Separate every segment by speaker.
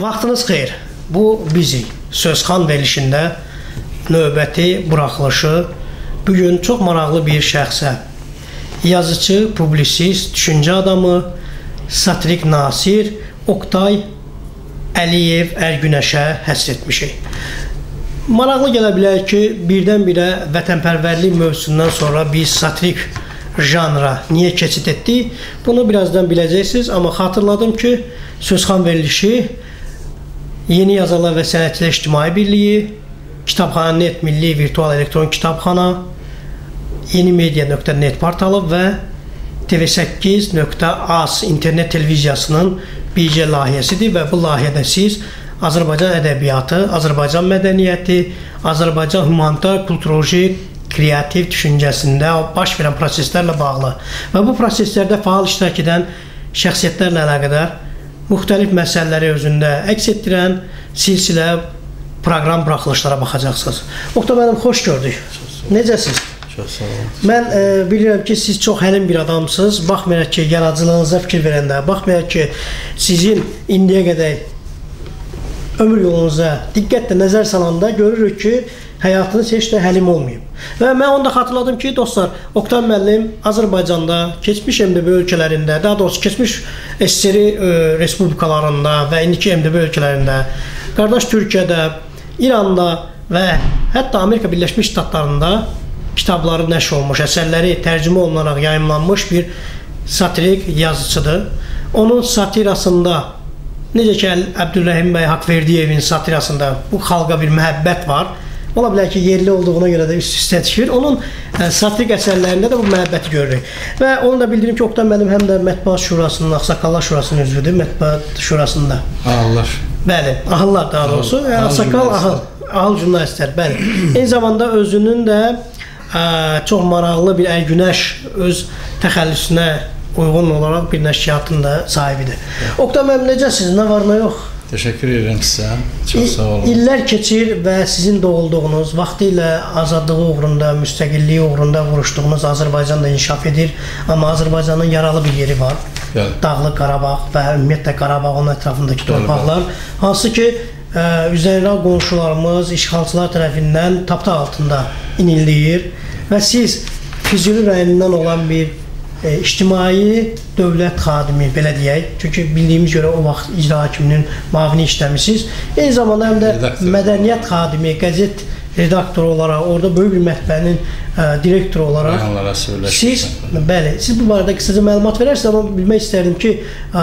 Speaker 1: Vaxtınız xeyir. Bu bizi Sözxan verilişində növbəti buraxılışı bugün çox maraqlı bir şəxsə, yazıcı, publisist, düşüncə adamı, satirik nasir Oktay Əliyev Ərgünəşə həsr etmişik. Maraqlı gələ bilər ki, birdən-birə vətənpərvərlik mövzusundan sonra biz satirik janra niyə keçid etdik? Bunu birazdan biləcəksiniz, amma xatırladım ki, Sözxan verilişi Yeni Yazarlar və Sənətçilər İctimai Birliyi, Kitabxana.net Milli Virtual Elektron Kitabxana, yenimedia.net portalı və TV8.az internet televiziyasının bircə layihəsidir və bu layihədə siz Azərbaycan ədəbiyyatı, Azərbaycan mədəniyyəti, Azərbaycan humanitar, kulturoloji, kreativ düşüncəsində baş verən proseslərlə bağlı və bu proseslərdə faal iştirak edən şəxsiyyətlərlə əlaqədar müxtəlif məsələləri özündə əks etdirən silsilə proqram buraxılışlara baxacaqsınız. Oktay müəllim, xoş gördük. Necəsiniz?
Speaker 2: Çox sağ olun.
Speaker 1: Mən bilirəm ki, siz çox həlim bir adamsınız. Baxmayaraq ki, yaradıcılığınıza fikir verəndə, baxmayaraq ki, sizin indiyə qədər ömür yolunuza diqqətlə nəzər salanda görürük ki, həyatınız heç də həlim olmayıb. Və mən onu da xatırladım ki, dostlar, Oktay müəllim Azərbaycanda, keçmiş MDB ölkələrində, daha doğrusu keçmiş SSR respublikalarında və indiki MDB ölkələrində, qardaş Türkiyədə, İranda və hətta Amerika Birləşmiş Ştatlarında kitabları nəşr olmuş, əsərləri tərcümə olunaraq yayımlanmış bir satirik yazıcıdır. Onun satirasında, necə ki, Əbdülrəhim bəy Haqverdiyevin satirasında bu xalqa bir məhəbbət var. Ola bilər ki, yerli olduğuna görə də üst-üstə çıxır. Onun satirik əsərlərində də bu məhəbbəti görürük. Və onu da bildirim ki, Oktay müəllim həm də Mətbuat Şurasının, Ağsaqqallar Şurasının üzvüdür, Mətbuat Şurasında.
Speaker 2: Ahıllar.
Speaker 1: Bəli, ahıllar daha doğrusu. Ağsaqqal, ahıl jurnalistlər, bəli. Eyni zamanda özünün də çox maraqlı bir Ərgünəş öz təxəllüsünə uyğun olaraq bir nəşriyyatın da sahibidir. Oktay müəllim, necəsiniz? Nə var, nə yox?
Speaker 2: Təşəkkür edirəm sizə. Çox sağ olun.
Speaker 1: İllər keçir və sizin doğulduğunuz, vaxtilə azadlığı uğrunda, müstəqilliyi uğrunda vuruşduğunuz Azərbaycan da inkişaf edir. Amma Azərbaycanın yaralı bir yeri var. Dağlıq Qarabağ və ümumiyyətlə Qarabağın ətrafındakı torpaqlar. Hansı ki, üzərinə qonşularımız işğalçılar tərəfindən tapda altında inilləyir və siz Füzuli rayonundan olan bir ictimai dövlət xadimi, belə deyək. Çünki bildiyimiz görə o vaxt icra hakiminin müavini işləmişsiniz. Eyni zamanda həm də mədəniyyət xadimi, qəzet redaktoru olaraq, orada böyük bir mətbəənin direktoru olaraq siz, bəli, siz bu barədə qısaca məlumat verərsiniz, amma bilmək istərdim ki,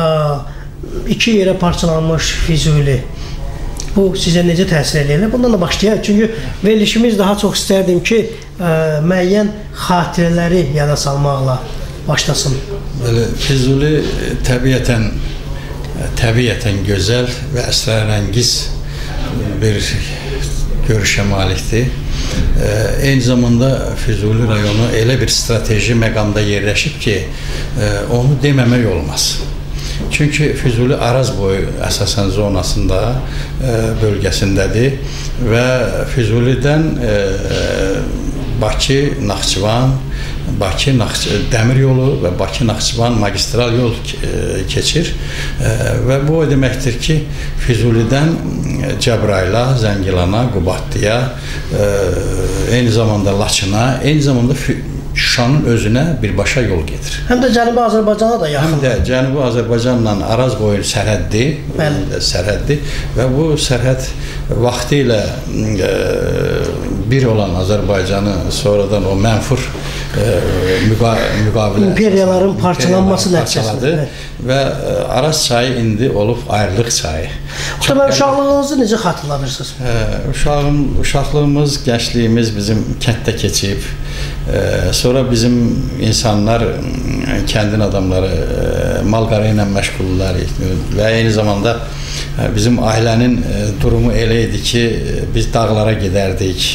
Speaker 1: iki yerə parçalanmış Füzuli bu sizə necə təsir edir? Bundan da başlayaq. Çünki verilişimiz daha çox istərdim ki, müəyyən xatirələri yada salmaqla başlasın.
Speaker 2: Füzuli təbiətən gözəl və əsrarəngiz bir görüşə malikdir. Eyni zamanda Füzuli rayonu elə bir strateji məqamda yerləşib ki, onu deməmək olmaz. Çünki Füzuli Araz boyu əsasən zonasında, bölgəsindədir və Füzulidən Bakı, Naxçıvan, Dəmir yolu və Bakı-Naxçıvan magistral yol keçir və bu o deməkdir ki, Füzulidən Cəbrayıla, Zəngilana, Qubadlıya, eyni zamanda Laçına, eyni zamanda Şuşanın özünə birbaşa yol gedir.
Speaker 1: Həm də Cənubi Azərbaycana da yaxın.
Speaker 2: Həm də Cənubi Azərbaycanla Araz boyu sərhəddir və bu sərhəd vaxtı ilə bir olan Azərbaycanı sonradan o mənfur müqavilə
Speaker 1: imperiyaların parçalanması nəticəsində
Speaker 2: və Araz çayı indi olub ayrılıq çayı.
Speaker 1: Oktay, uşaqlığınızı necə xatırlanırsınız?
Speaker 2: Uşaqlığımız, gəncliyimiz bizim kənddə keçib. Sonra bizim insanlar, kəndin adamları mal-qara ilə məşğullar və eyni zamanda bizim ailənin durumu elə idi ki, biz dağlara gedərdik.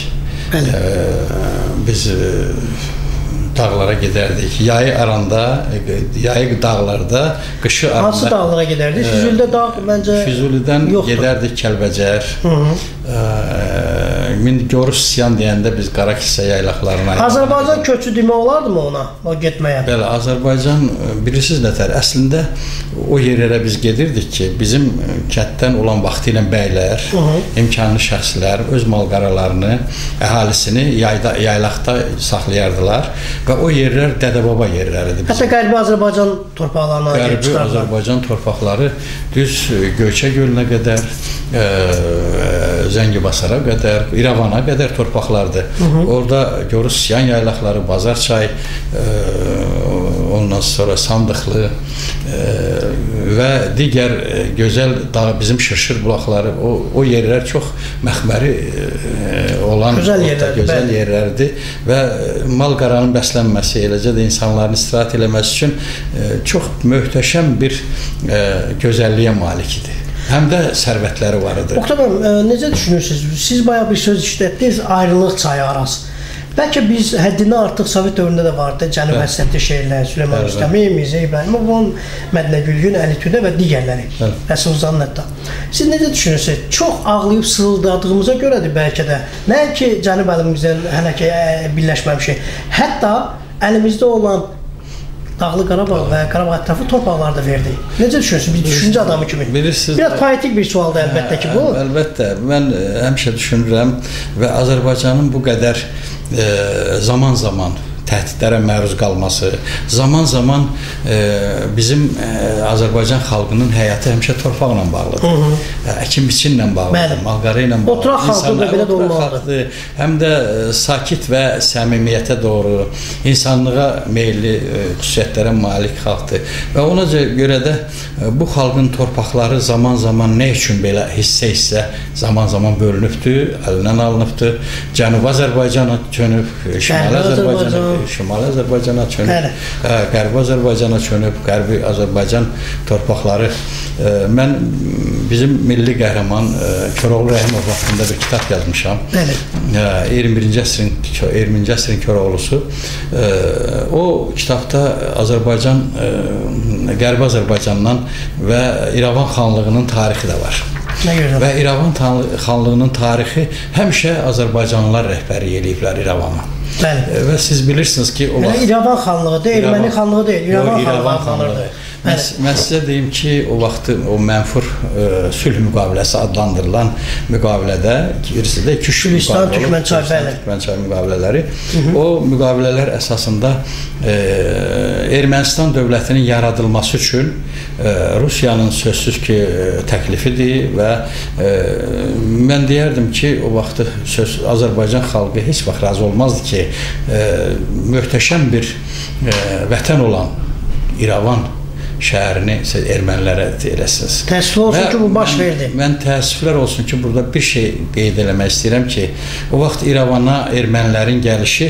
Speaker 2: Biz dağlara gedərdik. Yayı aranda, yayı dağlarda, qışı aranda.
Speaker 1: Hansı dağlara gedərdik? Füzulidə dağ məncə
Speaker 2: Füzulidən gedərdik Kəlbəcər, Gorusyan deyəndə biz qara kilsə yaylaqlarına...
Speaker 1: Azərbaycan köçü demək olardımı ona, o getməyə?
Speaker 2: Bəli, Azərbaycan, bilirsiniz nətər, əslində o yerlərə biz gedirdik ki, bizim kənddən olan vaxtı ilə bəylər, imkanlı şəxslər öz mal-qaralarını, əhalisini yaylaqda saxlayardılar və o yerlər dədə-baba yerləridir.
Speaker 1: Hətta Qərbi Azərbaycan torpaqlarına
Speaker 2: Qərbi Azərbaycan torpaqları düz Göyçə gölünə qədər, Zəngibasara qədər, İrəvana qədər torpaqlardır. Orada Gorusyan yaylaqları, Bazarçay, ondan sonra Sandıqlı və digər gözəl bizim Şırşır bulaqları, o yerlər çox məxməri olan gözəl yerlərdir və mal-qaranın bəslənməsi, eləcə də insanların istirahət eləməsi üçün çox möhtəşəm bir gözəlliyə malikdir. Həm də sərvətləri var idi.
Speaker 1: Oqtay bəy, necə düşünürsünüz? Siz bayağı bir söz işlətdiniz, ayrılıq çayı arası. Bəlkə biz həddindən artıq Sovet dövründə də vardı. Cənub həsrətli şeirlər, Süleyman Rüstəmi, Mirzə İbrahimov, Mədinə Gülgün, Əli Tündə və digərləri. Rəsulzanın hətta. Siz necə düşünürsünüz? Çox ağlayıb sızıldadığımıza görədir bəlkə də. Nəinki Cənub əlimizdən hələ ki birləşməmişik. Hətta əlimizdə olan Dağlı Qarabağ və Qarabağ ətrafı torpaqları da verdi. Necə düşünürsünüz? Bir düşüncə adamı kimi. Biraz poetik bir sualdır əlbəttə ki bu.
Speaker 2: Əlbəttə. Mən həmişə düşünürəm və Azərbaycanın bu qədər zaman-zaman təhdidlərə məruz qalması, zaman-zaman bizim Azərbaycan xalqının həyatı həmişə torpaqla bağlıdır. Əkin-biçinlə bağlıdır, mal-qara ilə bağlıdır.
Speaker 1: Oturaq xalqı da belə də olmalıdır.
Speaker 2: Həm də sakit və səmimiyyətə doğru, insanlığa meyilli xüsusiyyətlərə malik xalqdır. Və ona görə də bu xalqın torpaqları zaman-zaman nə üçün belə hissə-hissə zaman-zaman bölünübdür, əlindən alınıbdır. Cənubi Azərbaycana çönüb, Şimali Azərbaycana çönüb, Qərbi Azərbaycana çönüb, Qərbi Azərbaycan torpaqları. Mən bizim milli qəhrəman Koroğlu Rəhimov haqqında bir kitab yazmışam. 21-ci əsrin Koroğlusu. O kitabda Azərbaycan, Qərbi Azərbaycandan və İrəvan xanlığının tarixi də var. Və İrəvan xanlığının tarixi həmişə Azərbaycanlılar rəhbəri eləyiblər İrəvana. Və siz bilirsiniz ki, o vaxt...
Speaker 1: İrəvan xanlığı deyil, erməni xanlığı deyil, İrəvan xanlığıdır.
Speaker 2: Mən sizə deyim ki, o vaxtı o mənfur sülh müqaviləsi adlandırılan müqavilədə birisi iki Türkmənçay müqavilələri. O müqavilələr əsasında Ermənistan dövlətinin yaradılması üçün Rusiyanın sözsüz ki təklifidir və mən deyərdim ki, o vaxtı Azərbaycan xalqı heç vaxt razı olmazdı ki, möhtəşəm bir vətən olan İrəvan şəhərini ermənilərə eləsiniz.
Speaker 1: Təəssüflər olsun ki, bu baş verdi.
Speaker 2: Mən təəssüflər olsun ki, burada bir şey qeyd eləmək istəyirəm ki, o vaxt İrəvana ermənilərin gəlişi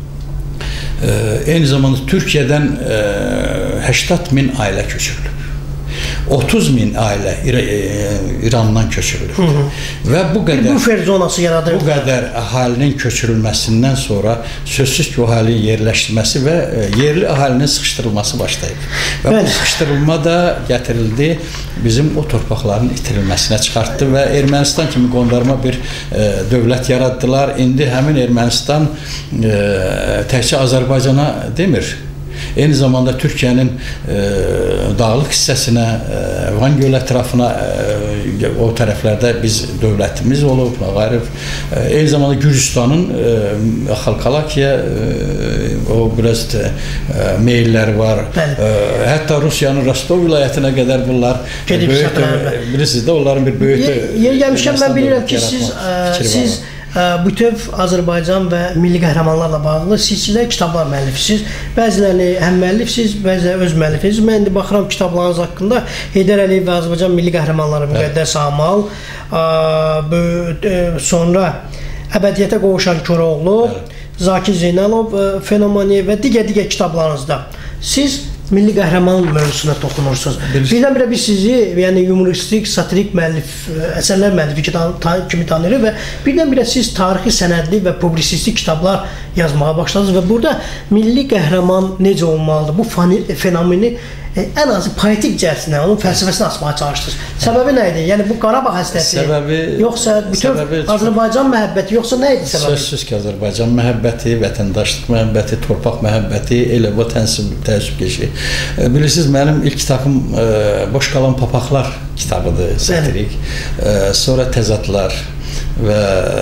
Speaker 2: eyni zamanda Türkiyədən 80.000 ailə köçürülüb. 30.000 ailə İrandan köçürülüb. Və bu qədər əhalinin köçürülməsindən sonra sözsüz ki, o əhalinin yerləşdirməsi və yerli əhalinin sıxışdırılması başlayıb. Və bu sıxışdırılma da gətirildi, bizim o torpaqların itirilməsinə çıxartdı və Ermənistan kimi qondarma bir dövlət yaratdılar. İndi həmin Ermənistan təkcə Azərbaycana demir. Eyni zamanda Türkiyənin dağlıq hissəsinə, Van göl ətrafına, o tərəflərdə biz dövlətimiz olub, Ağarif. Eyni zamanda Gürcüstanın Xalqalakiyə o biraz meyilləri var. Hətta Rusiyanın Rostov vilayətinə qədər bunlar bilirsiniz də, onların bir böyük...
Speaker 1: Yer gəlmişkən mən bilirəm ki, siz bütöv Azərbaycan və milli qəhrəmanlarla bağlı silsilə kitablar müəllifisiniz. Bəzilərini həm müəllifsiniz, bəziləri öz müəllifiniz. Mən indi baxıram kitablarınız haqqında Heydər Əliyev və Azərbaycan milli qəhrəmanları Müqəddəs Amal, sonra Əbədiyyətə qovuşan Koroğlu, Zakir Zeynalov fenomeni və digər kitablarınızda siz milli qəhrəman mövzusuna toxunursunuz. Birdən-birə biz sizi humoristik, satirik əsərlər müəllifi kimi tanıyırıq və birdən-birə siz tarixi, sənədli və publisistik kitablar yazmağa başladınız və burada milli qəhrəman necə olmalıdır? Bu fenomeni ən azı poetik cəhətlə onun fəlsəfəsini açmağa çalışdınız. Səbəbi nə idi? Yəni bu Qarabağ həsrəti, yoxsa bütün Azərbaycan məhəbbəti, yoxsa nə idi səbəbi?
Speaker 2: Sözsüz ki, Azərbaycan məhəbbəti, vətəndaşlıq məhəbbəti, torpaq məhəbbəti, elə bu təəssübkeşi. Bilirsiniz, mənim ilk kitabım Boş qalan papaqlar kitabıdır, satirik. Sonra Təzadlar və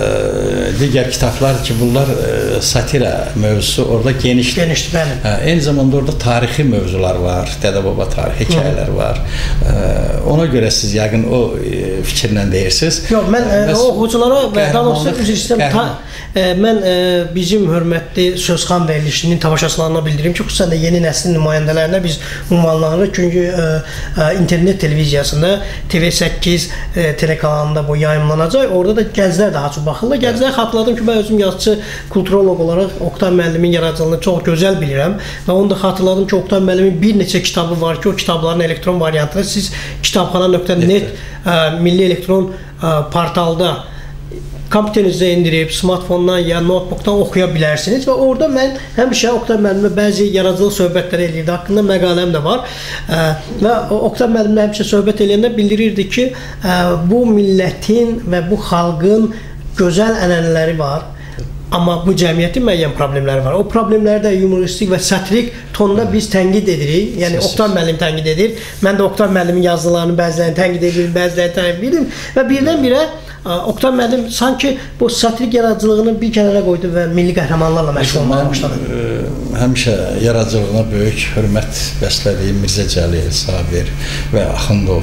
Speaker 2: digər kitablar ki, bunlar satira mövzusu orada genişdir.
Speaker 1: Genişdir, bəli.
Speaker 2: Eyni zamanda orada tarixi mövzular var, dədə-baba tarixi hekayələr var. Ona görə siz yəqin o fikirlə deyirsiniz.
Speaker 1: Yox, mən oxuculara və daha doğrusu üzr istəyirəm. Mən bizim hörmətli Sözxan verilişinin tamaşaçılarına bildirim ki, xüsusən də yeni nəslin nümayəndələrinə biz ünvanlanırıq. Çünki internet televiziyasında TV8 telekanalında bu yayımlanacaq. Orada da gənclər daha çox baxırlar. Gənclər xatırladım ki, mən özüm yazıcı, kulturolog olaraq Oqtay müəllimin yaradıcılığını çox gözəl bilirəm və onu da xatırladım ki, Oqtay müəllimin bir neçə kitabı var ki, o kitabların elektron variantını siz kitabxana.net milli elektron portalda kompüterinizə indirib, smartfondan ya notebookdan oxuya bilərsiniz və orada mən həmişə Oqtay müəllimə bəzi yaradıcılıq söhbətləri eləyirdi, haqqında məqaləm də var və Oqtay müəllimlə həmişə söhbət eləyəndə bildirirdi ki, bu millətin və bu xalqın gözəl ənənələri var, amma bu cəmiyyətin müəyyən problemləri var. O problemləri də humoristik və satirik tonda biz tənqid edirik. Yəni Oqtay müəllim tənqid edir. Mən də Oqtay müəllimin yazılarını bəzilərini tənqid edirəm, bəzilərini tənqid edirəm və birdən-birə Oqtay müəllim sanki bu satirik yaradıcılığını bir kənara qoydu və milli qəhrəmanlarla məşğul olmağa başladı.
Speaker 2: Həmişə yaradıcılığına böyük hörmət bəslədiyim Mirzə Cəlil, Sabir və Axundov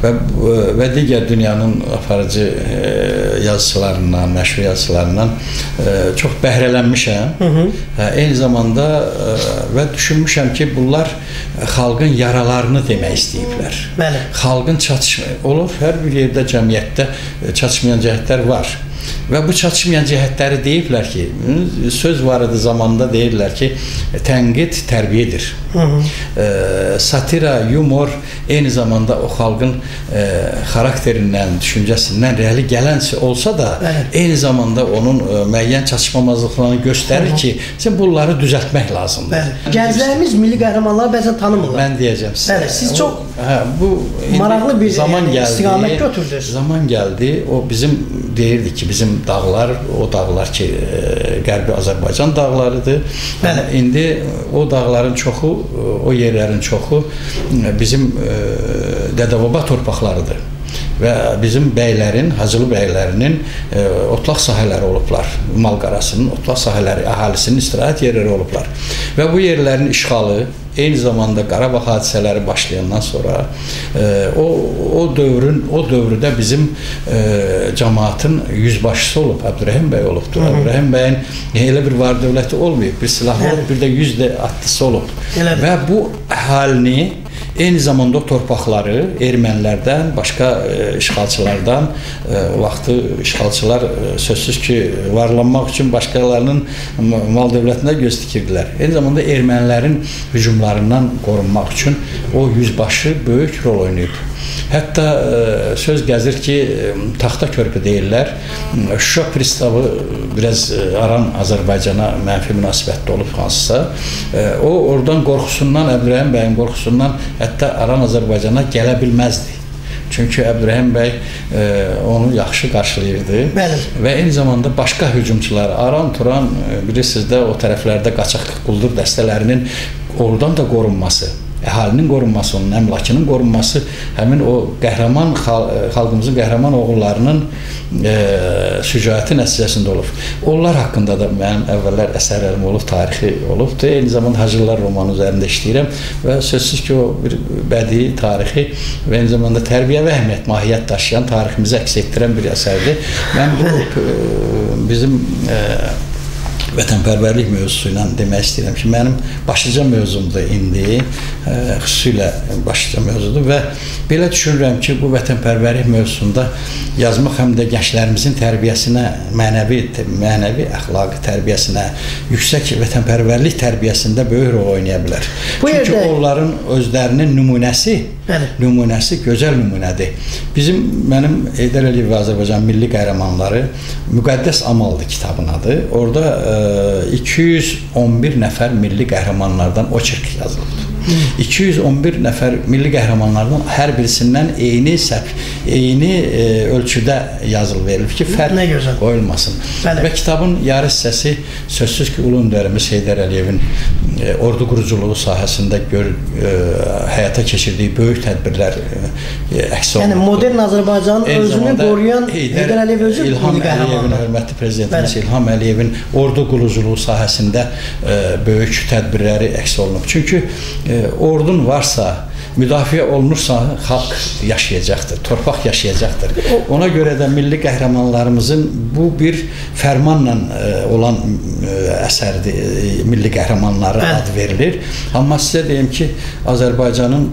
Speaker 2: və digər dünyanın aparıcı yazıçılarından, məşhur yazıçılarından çox bəhrələnmişəm. Eyni zamanda və düşünmüşəm ki, bunlar xalqın yaralarını demək istəyiblər.
Speaker 1: Bəli.
Speaker 2: Xalqın çatışmır. Olur, hər bir yerdə, cəmiyyətdə çatışmayan cəhətlər var. Və bu çatışmayan cəhətləri deyiblər ki, söz var idi zamanında deyirlər ki, tənqid tərbiyedir. Satira, yumor eyni zamanda o xalqın xarakterindən, düşüncəsindən rəli gələnsi olsa da, eyni zamanda onun müəyyən çatışmamazlıqlarını göstərir ki, sən bunları düzəltmək lazımdır.
Speaker 1: Gənclərimiz milli qəhrəmanları bəzən tanımırlar.
Speaker 2: Mən deyəcəm sizə.
Speaker 1: Siz çox
Speaker 2: maraqlı
Speaker 1: bir istiqamət götürdünüz.
Speaker 2: Zaman gəldi, o bizim deyirdi ki, bizim dağlar, o dağlar ki, Qərbi Azərbaycan dağlarıdır. İndi o dağların çoxu, o yerlərin çoxu bizim dədə-baba torpaqlarıdır. Və bizim bəylərin, Hacılı bəylərinin otlaq sahələri olublar. Malqarasının otlaq sahələri, əhalisinin istirahət yerləri olublar. Və bu yerlərin işğalı, eyni zamanda Qarabağ hadisələri başlayandan sonra o dövrdə bizim cəmaatın yüzbaşısı olub, Əbdürrəhim bəy olubdur. Əbdürrəhim bəyin elə bir var dövləti olmayıb, bir silahlı olub, bir də 100 atlısı olub. Və bu əhalini eyni zamanda o torpaqları ermənilərdən, başqa işğalçılardan, vaxtı işğalçılar sözsüz ki, varlanmaq üçün başqalarının mal dövlətinə göz dikirdilər. Eyni zamanda ermənilərin hücumlarından qorunmaq üçün o yüzbaşı böyük rol oynayıb. Hətta söz gəzir ki, taxta körpü deyirlər. Şuşa pristavı biraz aran Azərbaycana mənfi münasibətdə olub hansısa. O oradan qorxusundan, Əbdürrəhim bəyin qorxusundan hətta aran Azərbaycana gələ bilməzdi. Çünki Əbdürrəhim bəy onu yaxşı qarşılayırdı. Və eyni zamanda başqa hücumçular, Aran, Turan, bilirsiniz də o tərəflərdə qaçaq quldur dəstələrinin oradan da qorunması, əhalinin qorunması, onun əmlakının qorunması həmin o qəhrəman xalqımızın qəhrəman oğullarının şücaəti nəticəsində olub. Onlar haqqında da mənim əvvəllər əsərlərim olub, tarixi olubdur. Eyni zamanda Hacılar romanı üzərində işləyirəm və sözsüz ki, o bir bədii, tarixi və eyni zamanda tərbiyə və əhəmiyyət, mahiyyət daşıyan, tariximizi əks etdirən bir əsərdir. Mən bu bizim vətənpərvərlik mövzusu ilə demək istəyirəm ki, mənim başlıca mövzumdur indi, xüsusilə başlıca mövzudur və belə düşünürəm ki, bu vətənpərvərlik mövzusunda yazmaq həm də gənclərimizin tərbiyəsinə, mənəvi, əxlaqi tərbiyəsinə, yüksək vətənpərvərlik tərbiyəsində böyük rol oynaya bilər. Çünki onların özlərinin nümunəsi gözəl nümunədir. Mənim Heydər Əliyev və Azərbaycan milli qəhrəmanları Müqəddəs Amaldır kitabın adı. Orada 211 nəfər milli qəhrəmanlardan oçerk yazılıb. 211 nəfər milli qəhrəmanlardan hər birisindən eyni ölçüdə yazılı verilib ki, fərq qoyulmasın. Və kitabın yarı hissəsi sözsüz ki, ulu öndərimiz Heydər Əliyevin ordu quruculuğu sahəsində həyata keçirdiyi böyük tədbirlər əks olunur.
Speaker 1: Yəni modern Azərbaycanın özünü qoruyan Heydər Əliyev özü
Speaker 2: İlham Əliyevin, hörmətli prezidentimiz İlham Əliyevin ordu quruculuğu sahəsində böyük tədbirləri əks olunub. Çünki ordun varsa, müdafiə olunursa, xalq yaşayacaqdır, torpaq yaşayacaqdır. Ona görə də milli qəhrəmanlarımızın bu bir fərmanla olan əsərdir, milli qəhrəmanları adı verilir. Amma sizə deyim ki, Azərbaycanın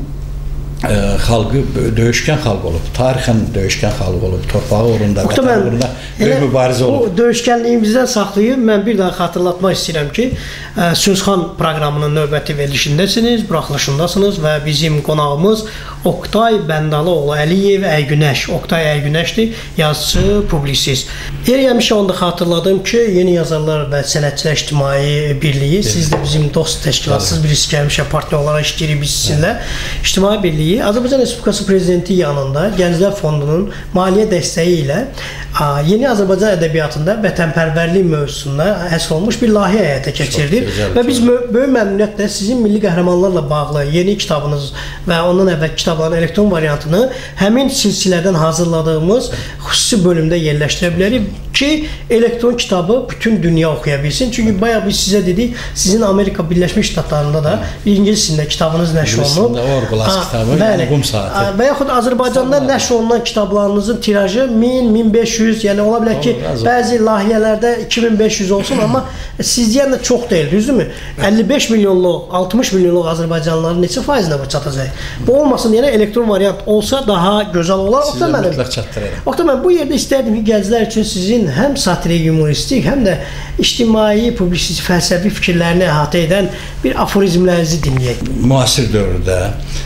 Speaker 2: xalqı döyüşkən xalq olub, tarixən döyüşkən xalq olub, torpağı uğrunda, vətən uğrunda böyük mübarizə olub.
Speaker 1: O döyüşkənliyimizdən saxlayıb, mən bir daha xatırlatmaq istəyirəm ki, Sözxan proqramının növbəti verilişindəsiniz, buraxılışındasınız və bizim qonağımız Oqtay Bəndalıoğlu Əliyev Əygünəş, Oqtay Əygünəşdir, yazıcı, publisist. Yer gəlmişə onda xatırladım ki, Yeni Yazarlar və Sənətçilər İctimai Birliyi, siz də bizim dost təşkilatsız birisi gəlmişə partner olaraq işləyirik biz sizinlə. İctimai Birliyi Azərbaycan Respublikası Prezidenti yanında Gənclər Fondunun maliyyə dəstəyi ilə Yeni Azərbaycan ədəbiyyatında vətənpərvərlik mövzusunda həsr olmuş bir layihə həyata keçirilir və biz böyük məmnuniyyətlə sizin milli qəhrəmanlarla bağlı yeni kitabınız və ondan əvvəl kitabların elektron variantını həmin silsilədən hazırladığımız xüsusi bölümdə yerləşdirə bilərik ki, elektron kitabı bütün dünya oxuya bilsin. Çünki bayaq biz sizə dedik, sizin Amerika Birləşmiş Ştatlarında da İngilis dilində kitabınız nəşr olunub.
Speaker 2: Orqlas kitabı, qum saatı.
Speaker 1: Və yaxud Azərbaycanda nəşr olunan kitablarınızın tirajı 1000-1500, yəni ola bilər ki, bəzi layihələrdə 2500 olsun, amma siz deyən də çox deyil, düzdürmü? 55 milyonluq, 60 milyonluq Azərbaycanlıların neçə faizinə bu çatacaq? Bu olmasın, yəni elektron variant olsa daha gözəl olar.
Speaker 2: Sizə mütləq çatdırarım.
Speaker 1: Oqtay, mən bu yerdə istərdim ki, gənclər üçün sizin həm satirik, humoristik, həm də ictimai, publisist, fəlsəfi fikirlərini əhatə edən bir aforizmlərinizi dinləyək.
Speaker 2: Müasir dövrdə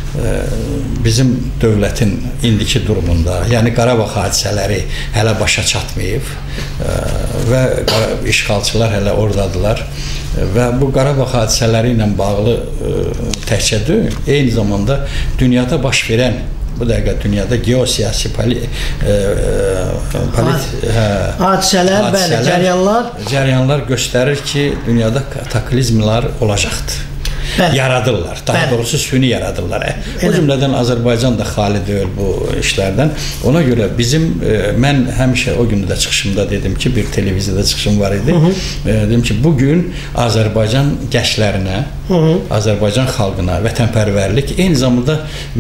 Speaker 2: bizim dövlətin indiki durumunda, yəni Qarabağ hadisələri hələ başa çatmayıb və işğalçılar hələ oradadılar və bu Qarabağ hadisələri ilə bağlı təkcə deyil, eyni zamanda dünyada baş verən, bu dəqiqə dünyada geosiyasi
Speaker 1: hadisələr,
Speaker 2: cəryanlar göstərir ki, dünyada kataklizmlər olacaqdır. Yaradırlar, daha doğrusu süni yaradırlar. O cümlədən Azərbaycan da xali deyil bu işlərdən. Ona görə mən həmişə o gündə çıxışımda dedim ki, bir televiziyada çıxışım var idi. Dedim ki, bugün Azərbaycan gənclərinə, Azərbaycan xalqına vətənpərvərlik, eyni zamanda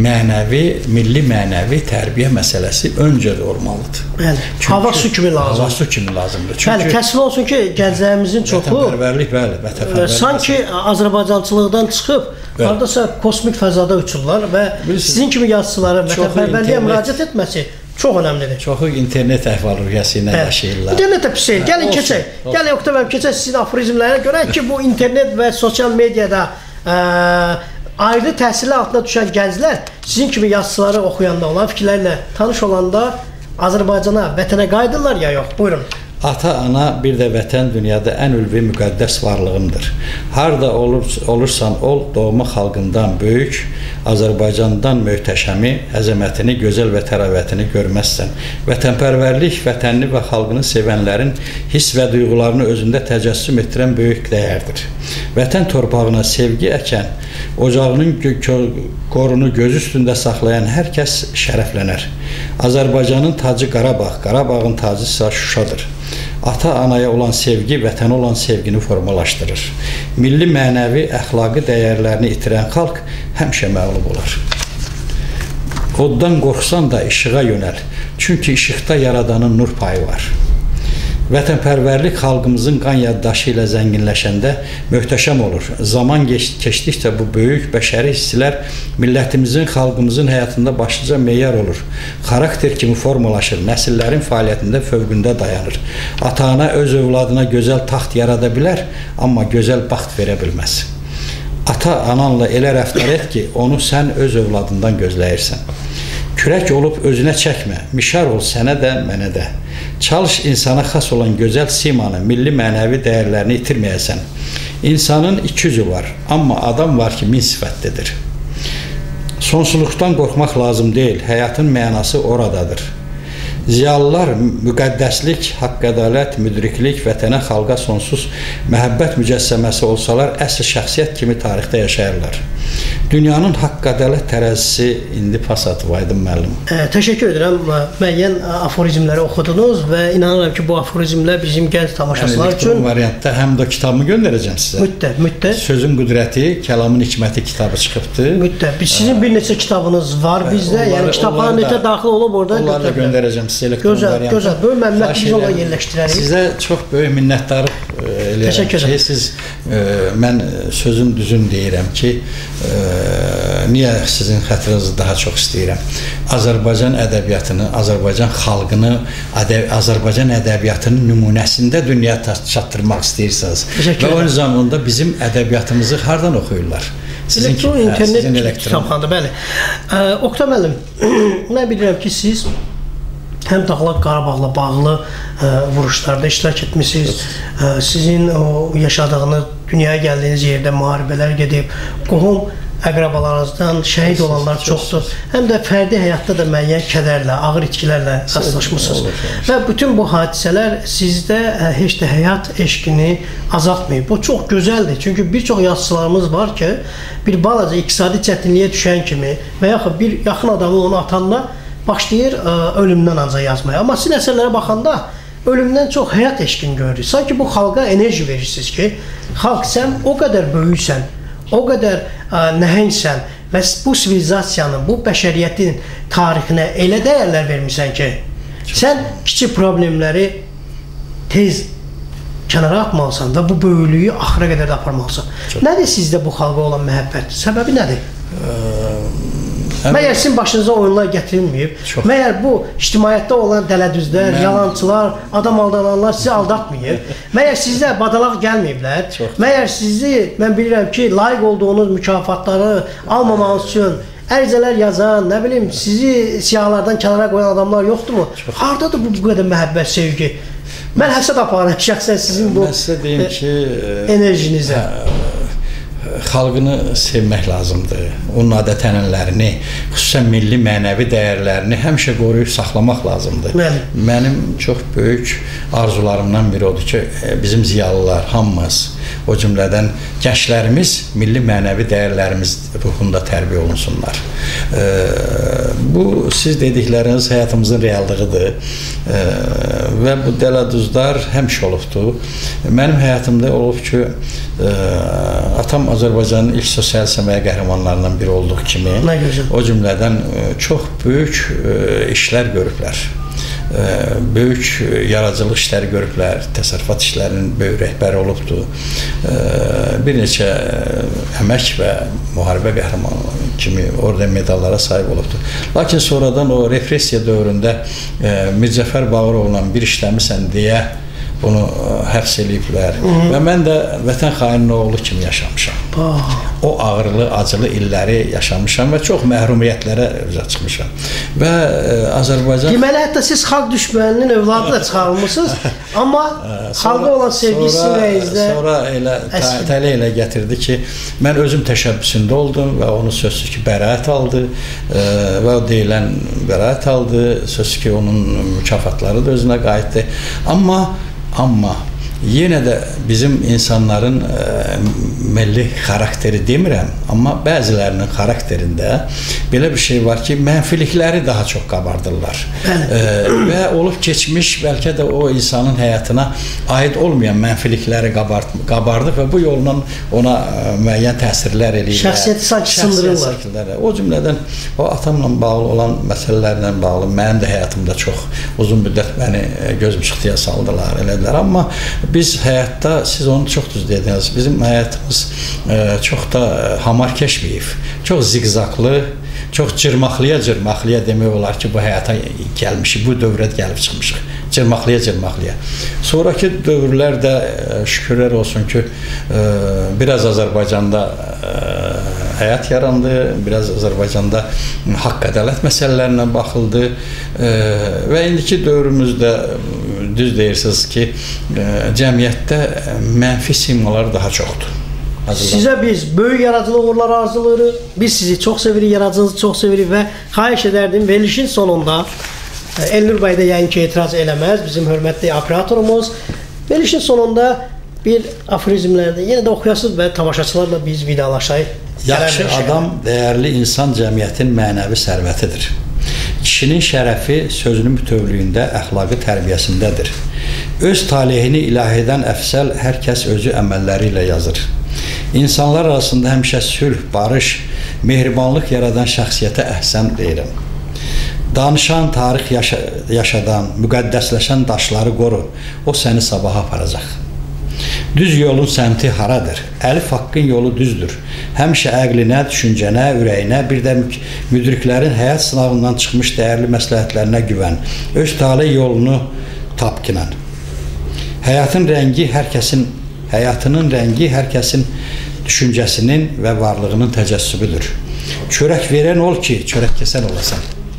Speaker 2: milli mənəvi tərbiyə məsələsi öncədə olmalıdır.
Speaker 1: Hava su kimi lazımdır.
Speaker 2: Hava su kimi lazımdır.
Speaker 1: Bəli, təsvir olsun ki, gənclərimizin çoxu
Speaker 2: vətənpərvərlik, bəli, vətənpərvərlik.
Speaker 1: Sanki Azərbaycançılıqdan çıxıb, haradasa kosmik fəzada uçurlar və sizin kimi yazıçılara vətənpərvərliyə müraciət etməsi çox önəmlidir.
Speaker 2: Çoxu internet əhval-ruhiyyəsi ilə yaşayırlar.
Speaker 1: İnternet də pis deyil. Gəlin keçək. Gəlin Oqtay bəy, keçək sizin aforizmlərə görə ki, bu internet və sosial mediada ayrı təhsil altında düşən gənclər sizin kimi yazıçıları oxuyanda, olan fikirlərlə tanış olanda Azərbaycana, vətənə qayıdırlar ya yox? Buyurun.
Speaker 2: Ata-ana bir də vətən dünyada ən ülvi müqəddəs varlığımdır. Harda olursan ol, doğma xalqından böyük, Azərbaycandan möhtəşəmi, əzəmətini, gözəl və təravətini görməzsən. Vətənpərvərlik, vətənini və xalqını sevənlərin hiss və duyğularını özündə təcəssüm etdirən böyük dəyərdir. Vətən torpağına sevgi əkən, ocağının qorunu göz üstündə saxlayan hər kəs şərəflənər. Azərbaycanın tacı Qarabağ, Qarabağın tacı isə Şuşadır. Ata-anaya olan sevgi, vətənə olan sevgini formalaşdırır. Milli mənəvi, əxlaqi dəyərlərini itirən xalq həmişə məğlub olar. Oddan qorxsan da işığa yönəl, çünki işıqda yaradanın nur payı var. Vətənpərvərlik xalqımızın qan yaddaşı ilə zənginləşəndə möhtəşəm olur. Zaman keçdikcə bu böyük bəşəri hisslər millətimizin, xalqımızın həyatında başlıca meyar olur. Xarakter kimi formalaşır, nəsillərin fəaliyyətində fövqündə dayanır. Ata-ana öz övladına gözəl taxt yarada bilər, amma gözəl baxt verə bilməz. Ata-ananla elə rəftar et ki, onu sən öz övladından gözləyirsən. Kürək olub özünə çəkmə, mişar ol sənə də, mənə də. Çalış insana xas olan gözəl simanı, milli mənəvi dəyərlərini itirməyəsən. İnsanın iki yüzü var, amma adam var ki min sifətlidir. Sonsuzluqdan qorxmaq lazım deyil, həyatın mənası oradadır. Ziyalılar müqəddəslik, haqq ədalət, müdriklik, vətənə, xalqa sonsuz məhəbbət mücəssəməsi olsalar, əsl şəxsiyyət kimi tarixdə yaşayırlar. Dünyanın haqq ədalət tərəzisi indi pas atıb, Aydın müəllim.
Speaker 1: Təşəkkür edirəm. Müəyyən aforizmləri oxudunuz və inanıram ki, bu aforizmlər bizim gənc tamaşaçılar üçün
Speaker 2: variantda həm də kitabımı göndərəcəm sizə.
Speaker 1: Mütləq.
Speaker 2: Sözün qüdrəti, kəlamın hikməti kitabı çıxıbdı.
Speaker 1: Mütləq. Sizin bir neçə kitabınız var bizdə. Yəni kitablara necə daxil olub orada
Speaker 2: onları da göndərəcəm sizə elektron variantda.
Speaker 1: Gözəl. Böyük məmnuniyyətlə biz onları yerləşdirərik.
Speaker 2: Sizə çox böyük minnətdarlıq eləyirəm ki, siz mən sözün düzün deyirəm ki, niyə sizin xətrinizi daha çox istəyirəm? Azərbaycan ədəbiyyatını, Azərbaycan xalqını, Azərbaycan ədəbiyyatının nümunəsində dünyaya çatdırmaq istəyirsiniz. Və o zamanda bizim ədəbiyyatımızı hardan oxuyurlar?
Speaker 1: Elektron internet kitabxanada, bəli. Oqtay müəllim, mən bilirəm ki, siz həm Dağlıq Qarabağla bağlı vuruşlarda iştirak etmişsiniz. Sizin o yaşadığınız, dünyaya gəldiyiniz yerdə müharibələr gedib, qohum əqrabalarınızdan şəhid olanlar çoxdur. Həm də fərdi həyatda da müəyyən kədərlə, ağır itkilərlə rastlaşmısınız. Və bütün bu hadisələr sizdə heç də həyat eşqini azaltmayıb. Bu çox gözəldir. Çünki bir çox yazıçılarımız var ki, bir balaca iqtisadi çətinliyə düşən kimi və yaxud bir yaxın adamı onu atanda başlayır ölümdən ancaq yazmaya. Amma sizin əsərlərə baxanda ölümdən çox həyat eşqini görürük. Sanki bu xalqa enerji verirsiniz ki, xalq sən o qədər böyüksən, o qədər nəhəngsən və bu sivilizasiyanın, bu bəşəriyyətin tarixinə elə dəyərlər vermirsən ki, sən kiçik problemləri tez kənara atmalısan və bu böyüklüyü axıra qədər də aparmalısan. Nədir sizdə bu xalqa olan məhəbbət? Səbəbi nədir? Məyər sizin başınıza oyunlar gətirilməyib, məyər bu ictimaiyyətdə olan dələdüzlər, yalançılar, adam aldananlar sizi aldatmayıb, məyər sizdə badalaq gəlməyiblər, məyər sizi, mən bilirəm ki, layiq olduğunuz mükafatları almamanız üçün ərizələr yazan, nə bilim, sizi siyahlardan kənara qoyan adamlar yoxdurmu? Haradadır bu qədər məhəbbət, sevgi? Mən həsəd aparım şəxsən sizin bu enerjinizə.
Speaker 2: Xalqını sevmək lazımdır. Onun adət-ənənələrini, xüsusən milli mənəvi dəyərlərini həmişə qoruyub saxlamaq lazımdır. Mənim çox böyük arzularımdan biri odur ki, bizim ziyalılar, hamımız, o cümlədən gənclərimiz milli mənəvi dəyərlərimiz ruhunda tərbiyə olunsunlar. Bu, siz dedikləriniz həyatımızın reallığıdır və bu dələduzlar həmişə olubdur. Mənim həyatımda olub ki, atam Azərbaycanın ilk sosial səmaya qəhrəmanlarından biri olduğu kimi, o cümlədən çox böyük işlər görüblər. Böyük yaradıcılıq işləri görüblər, təsərrüfat işlərinin böyük rəhbəri olubdur. Bir neçə əmək və müharibə qəhrəmanı kimi orden medallara sahib olubdur. Lakin sonradan o repressiya dövründə Mircəfər Bağırovla bir işləmirsən deyə bunu həbs eləyiblər və mən də vətən xaininin oğlu kimi yaşamışam. O ağırlı, acılı illəri yaşamışam və çox məhrumiyyətlərə üzə çıxmışam. Və Azərbaycan...
Speaker 1: Deməli, hətta siz xalq düşməninin övladı da çıxarılmışsınız, amma xalqa olan sevgisi rəyizdə...
Speaker 2: Sonra tələ elə gətirdi ki, mən özüm təşəbbüsündə oldum və onu sözsüz ki, bəraət aldı və o deyilən bəraət aldı, sözsüz ki, onun mükafatları da özünə qayıtdı. Amma yenə də bizim insanların milli xarakteri demirəm, amma bəzilərinin xarakterində belə bir şey var ki, mənfilikləri daha çox qabardırlar. Və olub keçmiş, bəlkə də o insanın həyatına aid olmayan mənfilikləri qabardıq və bu yolla ona müəyyən təsirlər eləyirlər.
Speaker 1: Şəxsiyyəti sanki sındırırlar.
Speaker 2: O cümlədən o atamla bağlı olan məsələlərlə bağlı mənim də həyatımda çox uzun müddət məni göz müşxtiyə saldılar, elədilər. Amma biz həyatda, siz onu çox düz dediniz, bizim həyatımız çox da hamar keçməyib, çox ziqzaqlı, çox cırmaqlıya demək olar ki, bu həyata gəlmişik, bu dövrə gəlib çıxmışıq, cırmaqlıya. Sonraki dövrlərdə şükürlər olsun ki, biraz Azərbaycanda həyat yarandı, biraz Azərbaycanda haqq ədalət məsələlərinə baxıldı və indiki dövrümüzdə düz deyirsiniz ki, cəmiyyətdə mənfi simalar daha çoxdur.
Speaker 1: Sizə biz böyük yaradıcılıq uğurları arzulayırıq. Biz sizi çox sevirik, yaradıcılığınızı çox sevirik və xahiş edərdim verilişin sonunda Elnur bəy də yəqin ki etiraz eləməz, bizim hörmətli operatorumuz. Verilişin sonunda bir aforizmlərdə yenə də oxuyasınız və tamaşaçılarla biz vidalaşayıq.
Speaker 2: Yaxşı adam, dəyərli insan cəmiyyətin mənəvi sərvətidir. Kişinin şərəfi sözünün bütövlüyündə, əxlaqı tərbiyəsindədir. Öz talihini ilahidən əfsəl hər kəs özü əməlləri ilə yazır. İnsanlar arasında həmişə sülh, barış, mehribanlıq yaradan şəxsiyyətə əhsən deyirəm. Danışan, tarix yaşadan, müqəddəsləşən daşları qoru, o səni sabaha aparacaq. Düz yolun səmti haradır? Əlif haqqın yolu düzdür. Həmişə əqlinə, düşüncənə, ürəyinə, bir də müdriklərin həyat sınavından çıxmış dəyərli məsləhətlərinə güvən. Öz talih yolunu tapqinan. Həyatının rəngi hər kəsin düşüncəsinin və varlığının təcəssübüdür. Çörək verən ol ki, çörək kəsən olasan.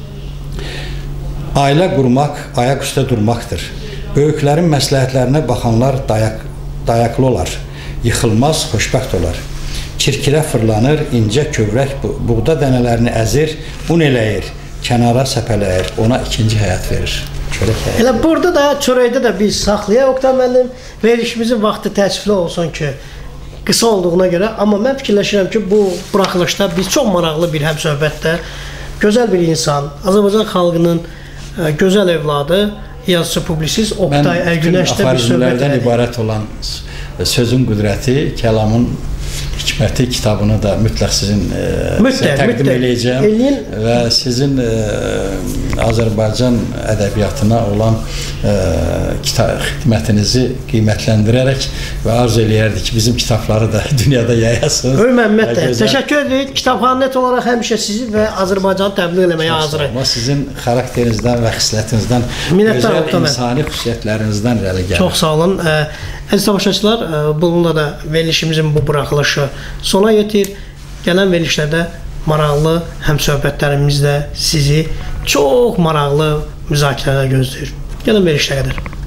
Speaker 2: Ailə qurmaq, ayaq üstə durmaqdır. Böyüklərin məsləhətlərinə baxanlar dayaqlı olar, yıxılmaz, xoşbəxt olar. Kirkirə fırlanır, incə kövrək buğda dənələrini əzir, un eləyir, kənara səpələyir, ona ikinci həyat verir.
Speaker 1: Elə burada da, çörəkdə də biz saxlayaq Oqtay müəllim, verilişimizin vaxtı təəssüflü olsun ki, qısa olduğuna görə, amma mən fikirləşirəm ki, bu buraxılışda biz çox maraqlı bir həmsöhbətdə, gözəl bir insan, Azərbaycan xalqının gözəl evladı, yazıcı, publisist Oqtay Ərgünəşdə bir söhbət elədik.
Speaker 2: Mən hükümlərdən ibarət olan sözün qüdrəti, kəlamın hikməti kitabını da mütləq sizin təqdim eləyəcəm və sizin Azərbaycan ədəbiyyatına olan xidmətinizi qiymətləndirərək və arzu eləyərdik ki, bizim kitabları da dünyada yayasınız.
Speaker 1: Böyük məmnuniyyətlə. Təşəkkür edirik. Kitabxanət olaraq həmişə sizi və Azərbaycanı təbliğ eləməyə hazırıq.
Speaker 2: Amma sizin xarakterinizdən və xislətinizdən, gözəl insani xüsusiyyətlərinizdən irəli gəlir.
Speaker 1: Çox sağ olun. Əziz tamaşaçılar, bununla da verilişimizin bu buraxılışı sona yetir. Gələn verilişlərdə maraqlı həmsöhbətlərimizlə sizi çox maraqlı müzakirələr gözləyir. Gəlin verilişə qədər.